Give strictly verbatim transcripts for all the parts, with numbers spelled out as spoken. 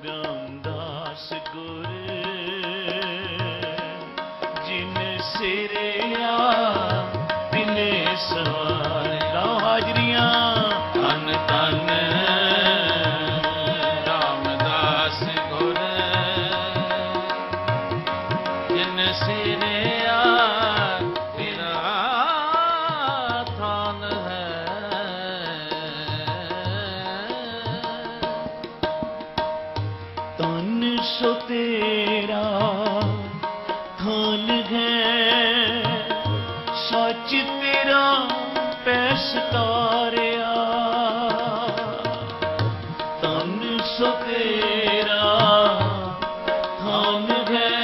रामदास गुर जिन सिरिया तिने सवारा हाजरियां धन धन रामदास गुर जिन सिरिया तेरा थान है तन सो तेरा थान है सच तेरा पैसकारिया तन सो तेरा थान है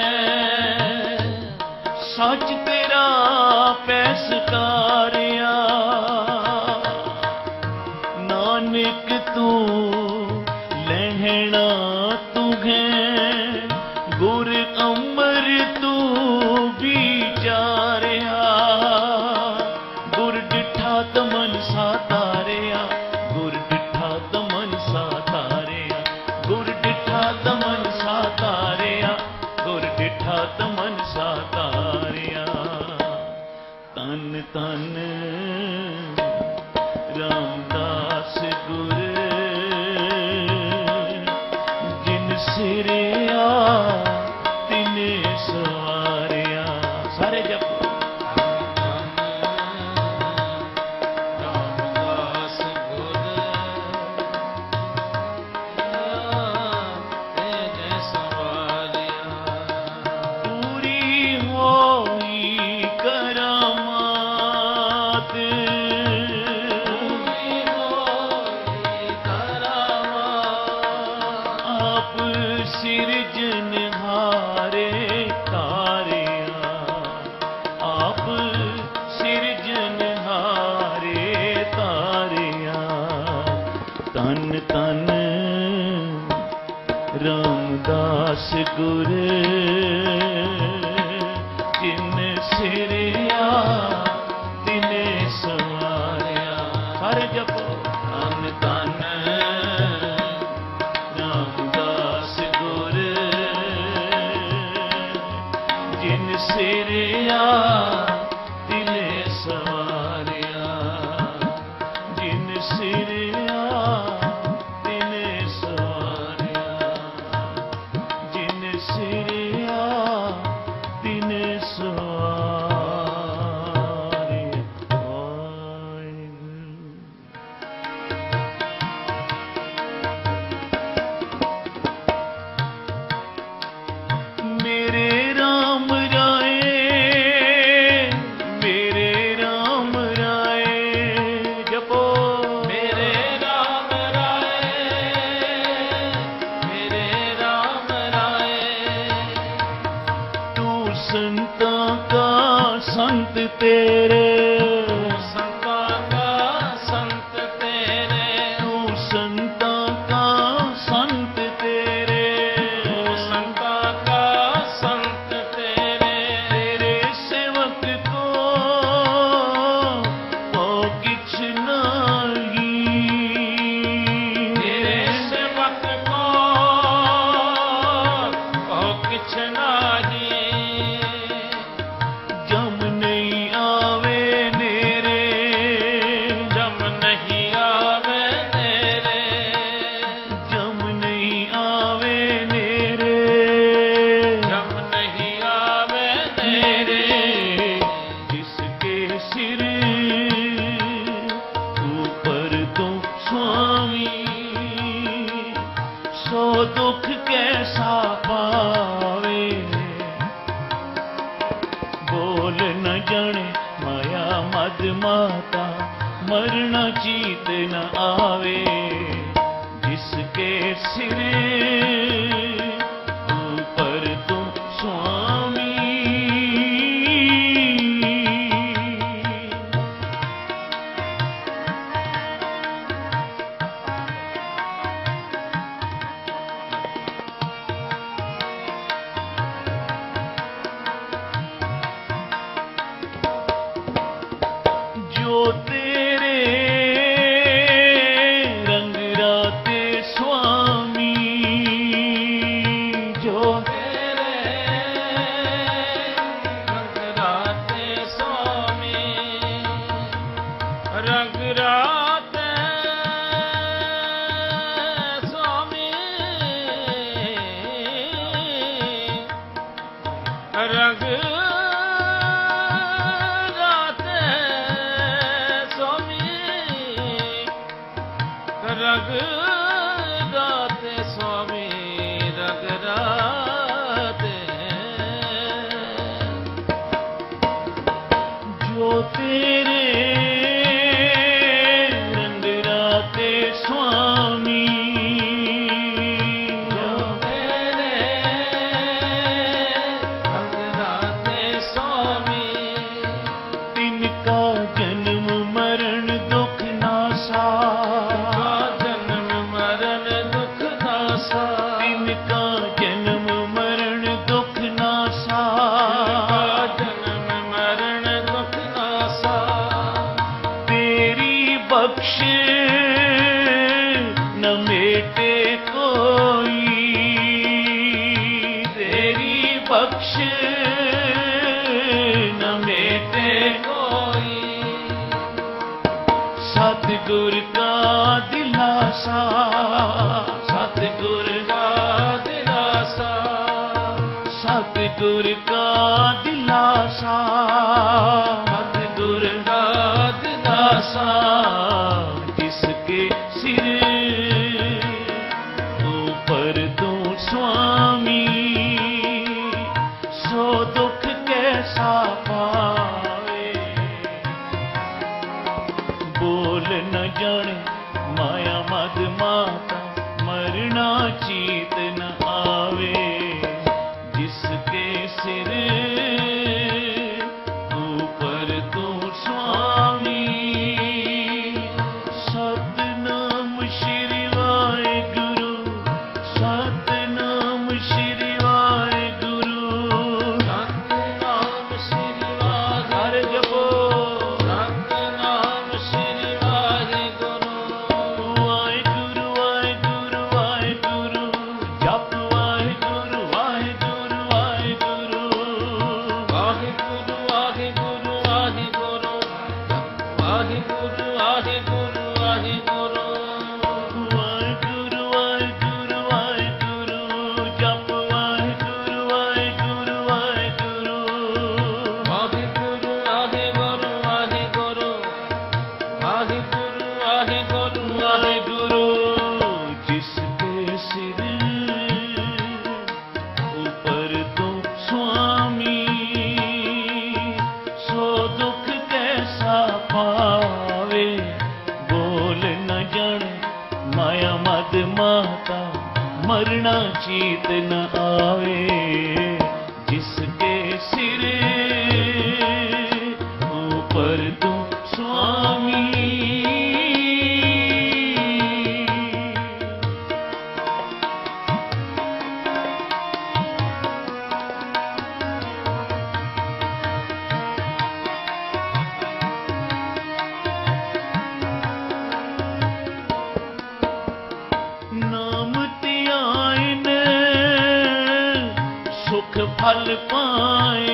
सच तेरा पैसकारिया नानक तू लहना तू है गुर अमर तू विचारिया गुर डिठा तमन सातारिया गुर डिठा तमन सातारिया गुर डिठा तमन सातारिया गुर डिठा तमन सातारिया तन तन रामदास गुर जिन सिरिया तिने सवारिया सारे जपो रामदास गुर तिने सवारिया पूरी होई करामात पूरी होई करामात आप सिरजनहारे तारिया आप सिरजनहारे तारिया तन तन रामदास गुर जिन सिरिया तिने सवारिया सारे जपो तन तन रामदास गुर जिन सिरिया तिने सवारिया जिन सिरिया तिने सवारिया जिन सिरिया तिने सवारिया मेरे राम राय मेरे राम राय जपो मेरे राम राय मेरे राम राय तू संता का संत तेरे संता का संत तेरे तू संता का संत तेरे संता का संत तेरे तेरे सेवक को ओ किछ नाही तेरे सेवक को ओ किछ नाही जम नहीं आवे नेरे जम नहीं आवे नेरे जम नहीं आवे नेरे जम नहीं आवे नेरे जिसके सिर ऊपर तो स्वामी सो दुख कैसा पावे बोल न जाने माया मद माता मरना जीत न आवे जिसके सिर ऊपर तुम स्वामी तेरे रंग राते स्वामी रग राते स्वामी रग राते स्वामी रग राते जो तेरे रंग राते स्वामी जो तेरे रंग राते स्वामी तिनका जन्म मरण दुख नासा का जन्म मरण दुख नासा तिनका जन्म मरण दुख नासा का जन्म मरण दुख नासा तेरी बख्श न मेटे कोई तेरी बख्श न मेटे कोई सतगुर का दिलासा सतगुर का दिलासा सतगुर का दिलासा सतगुर का दिलासा जिसके सिर ऊपर तू स्वामी सो दुख कैसा पावे बोल न जाने माया मद माता मरना चीत न आवे जिसके सिर ऊपर तू स्वामी सतनाम श्री वाहिगुरु सतनाम श्री वाहिगुरु सतनाम श्री वाहिगुरु हर जपो सतनाम श्री वाहिगुरु वाहिगुरु वाहिगुरु वाहिगुरु जप वाहिगुरु वाहिगुरु वाहिगुरु वाहिगुरु वाहिगुरु वाहिगुरु वाहिगुरु वाहिगुरु वाहिगुरु वाहिगुरु वाहिगुरु वाहिगुरु जप वाहिगुरु वाहिगुरु वाहिगुरु वाहिगुरु वाहिगुरु वाहिगुरु वाहिगुरु वाहिगुरु वाहिगुरु जिसके सिर ऊपर तो स्वामी सो दुख कैसा पावे बोल न जाने माया मद माता मरना चीत न आवे जिसके सिर ऊपर तू स्वामी नाम त्याइन सुख फल पाए